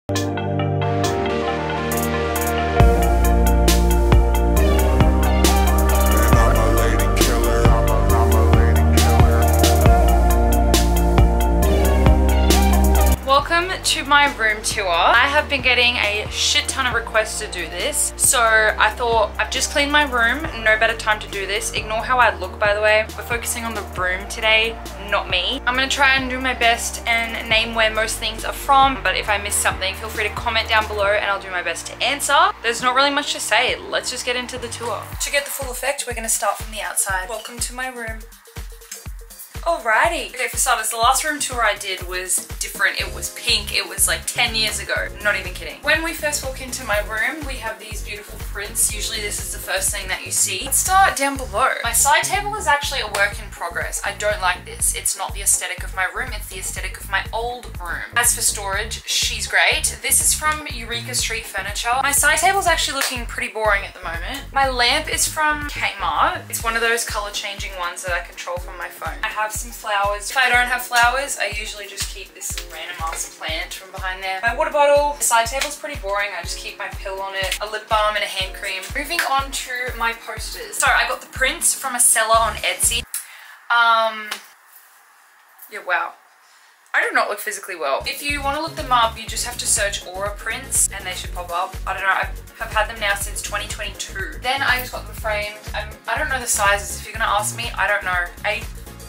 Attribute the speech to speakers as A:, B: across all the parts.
A: Welcome to my room tour. I have been getting a shit ton of requests to do this, so I thought I've just cleaned my room, no better time to do this. Ignore how I look, by the way. We're focusing on the room today, not me. I'm gonna try and do my best and name where most things are from, but if I miss something, feel free to comment down below and I'll do my best to answer. There's not really much to say. Let's just get into the tour. To get the full effect, we're gonna start from the outside. Welcome to my room. Alrighty. Okay, for starters, the last room tour I did was different. It was pink. It was like 10 years ago. Not even kidding. When we first walk into my room, we have these beautiful prints. Usually this is the first thing that you see. Let's start down below. My side table is actually a work in progress. I don't like this. It's not the aesthetic of my room. It's the aesthetic of my old room. As for storage, she's great. This is from Eureka Street Furniture. My side table is actually looking pretty boring at the moment. My lamp is from Kmart. It's one of those color changing ones that I control from my phone. I have some flowers. If I don't have flowers, I usually just keep this random ass plant from behind there. My water bottle. The side table's pretty boring. I just keep my pill on it, a lip balm and a hand cream. Moving on to my posters. So I got the prints from a seller on Etsy. Yeah, wow. I do not look physically well. If you want to look them up, you just have to search Aura prints and they should pop up. I don't know, I have had them now since 2022. Then I just got them framed. I don't know the sizes. If you're gonna ask me, I don't know. 8'2".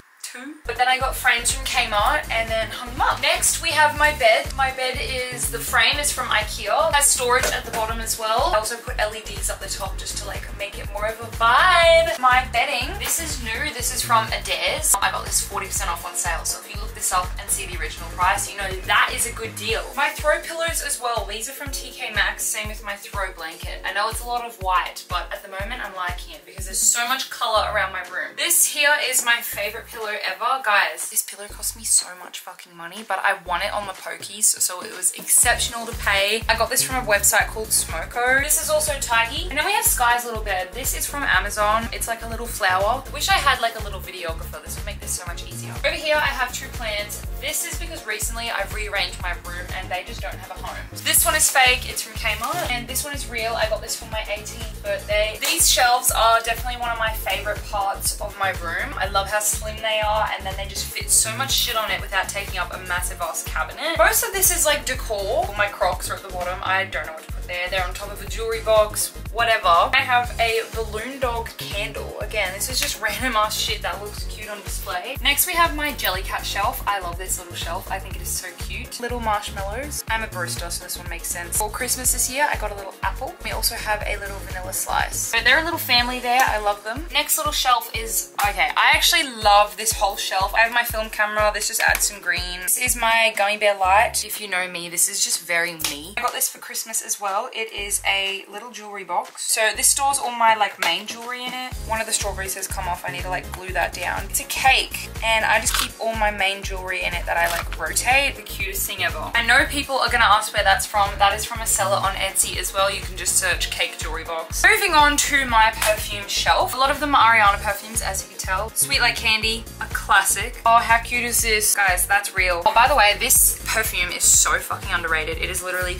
A: But then I got frames from Kmart and then hung them up. Next we have my bed. My bed is, the frame is from IKEA. It has storage at the bottom as well. I also put LEDs up the top just to like make it more of a vibe. My bedding, this is new. This is from Adairs. I got this 40% off on sale. So if you look this up and see the original price, you know that is a good deal. My throw pillows as well. These are from TK Maxx. Same with my throw blanket. I know it's a lot of white, but at the moment I'm liking it because there's so much color around my room. This here is my favorite pillow ever. Guys, this pillow cost me so much fucking money, but I won it on the pokies, so it was exceptional to pay. I got this from a website called Smoko. This is also Tidy. And then we have Sky's little bed. This is from Amazon. It's like a little flower. Wish I had like a little videographer. This would make this so much easier. Over here I have two plants. This is because recently I've rearranged my room and they just don't have a home. So this one is fake. It's from Kmart. And this one is real. I got this for my 18th birthday. These shelves are definitely one of my favorite parts of my room. I love how slim they are, and then they just fit so much shit on it without taking up a massive ass cabinet. Most of this is like decor. My Crocs are at the bottom. I don't know what to put there. They're on top of a jewelry box, whatever. I have a balloon dog candle. Again, this is just random ass shit that looks cute on display. Next we have my Jellycat shelf. I love this little shelf. I think it is so cute. Little marshmallows. I'm a barista, so this one makes sense. For Christmas this year, I got a little apple. We also have a little vanilla slice. So they're a little family there. I love them. Next little shelf is, okay, I actually love this whole shelf. I have my film camera. This just adds some green. This is my gummy bear light. If you know me, this is just very me. I got this for Christmas as well. It is a little jewelry box. So this stores all my like main jewelry in it. One of the strawberries has come off. I need to like glue that down. It's a cake and I just keep all my main jewelry in it that I like rotate. The cutest thing ever. I know people are gonna ask where that's from. That is from a seller on Etsy as well. You can just search cake jewelry box. Moving on to my perfume shelf. A lot of them are Ariana perfumes, as you can tell. Sweet Like Candy, a classic. Oh, how cute is this? Guys, that's real. Oh, by the way, this perfume is so fucking underrated. It is literally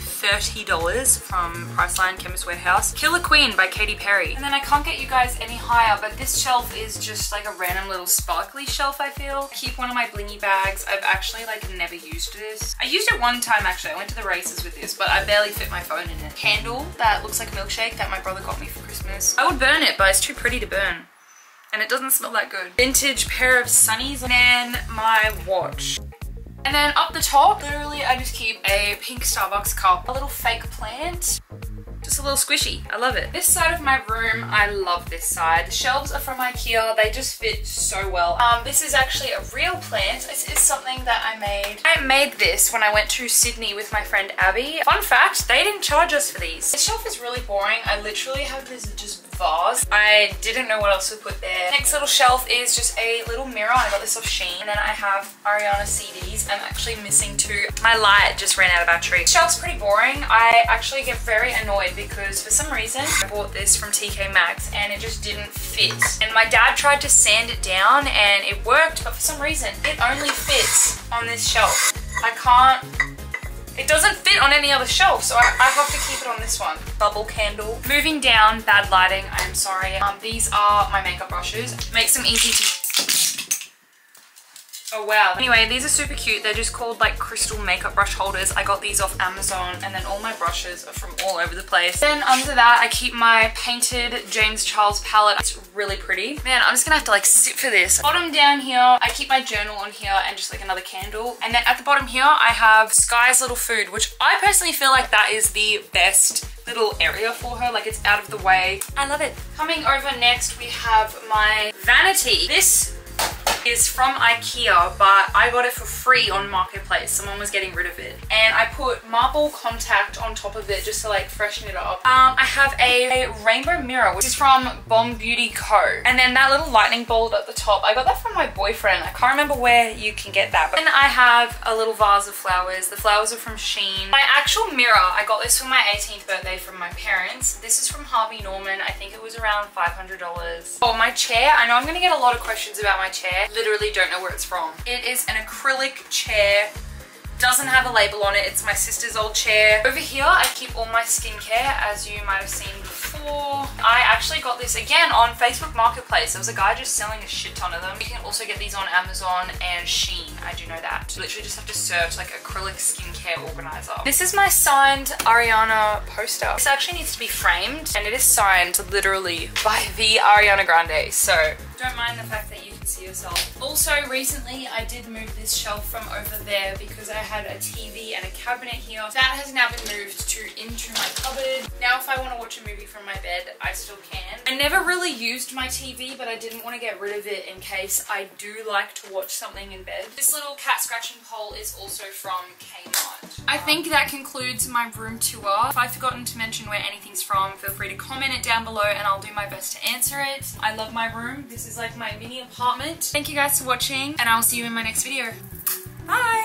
A: $30 from Priceline Chemist Warehouse. Killer Queen by Katy Perry. And then I can't get you guys any higher, but this shelf is just like a random little sparkly shelf, I feel. I keep one of my blingy bags. I've actually like never used this. I used it one time actually. I went to the races with this, but I barely fit my phone in it. Candle that looks like a milkshake that my brother got me for Christmas. I would burn it, but it's too pretty to burn. And it doesn't smell that good. Vintage pair of sunnies, and then my watch. And then up the top, literally I just keep a pink Starbucks cup, a little fake plant, just a little squishy. I love it. This side of my room, I love this side. The shelves are from IKEA. They just fit so well. This is actually a real plant. This is something that I made. I made this when I went to Sydney with my friend Abby. Fun fact, they didn't charge us for these. This shelf is really boring. I literally have this just vase. I didn't know what else to put there. Next little shelf is just a little mirror. I got this off Shein. And then I have Ariana CDs. I'm actually missing two. My light just ran out of battery. This shelf's pretty boring. I actually get very annoyed because for some reason I bought this from TK Maxx and it just didn't fit. And my dad tried to sand it down and it worked, but for some reason it only fits on this shelf. I can't it doesn't fit on any other shelf, so I have to keep it on this one. Bubble candle. Moving down, bad lighting, I am sorry. These are my makeup brushes. Makes them easy to... Oh wow. Anyway, these are super cute. They're just called like crystal makeup brush holders. I got these off Amazon, and then all my brushes are from all over the place. Then under that, I keep my painted James Charles palette. It's really pretty. Man, I'm just gonna have to like sit for this. Bottom down here, I keep my journal on here and just like another candle. And then at the bottom here, I have Sky's Little Food, which I personally feel like that is the best little area for her. Like, it's out of the way. I love it. Coming over next, we have my vanity. This is from IKEA, but I got it for free on Marketplace. Someone was getting rid of it. And I put marble contact on top of it just to like freshen it up. I have a rainbow mirror, which is from Bomb Beauty Co. And then that little lightning bolt at the top, I got that from my boyfriend. I can't remember where you can get that. But then I have a little vase of flowers. The flowers are from Shein. My actual mirror, I got this for my 18th birthday from my parents. This is from Harvey Norman. I think it was around $500. Oh, my chair. I know I'm gonna get a lot of questions about my chair. Literally don't know where it's from. It is an acrylic chair. Doesn't have a label on it. It's my sister's old chair. Over here, I keep all my skincare, as you might have seen before. I actually got this again on Facebook Marketplace. There was a guy just selling a shit ton of them. You can also get these on Amazon and Shein. I do know that. You literally just have to search like acrylic skincare organizer. This is my signed Ariana poster. This actually needs to be framed, and it is signed literally by the Ariana Grande. So don't mind the fact that you can see yourself. Also, recently I did move this shelf from over there because I had a TV and a cabinet here. That has now been moved into my cupboard. Now if I want to watch a movie from my bed, I still can. I never really used my TV, but I didn't want to get rid of it in case I do like to watch something in bed. This little cat scratching pole is also from Kmart. I think that concludes my room tour. If I've forgotten to mention where anything's from, feel free to comment it down below and I'll do my best to answer it. I love my room. This is like my mini apartment. Thank you guys for watching, and I'll see you in my next video. Bye!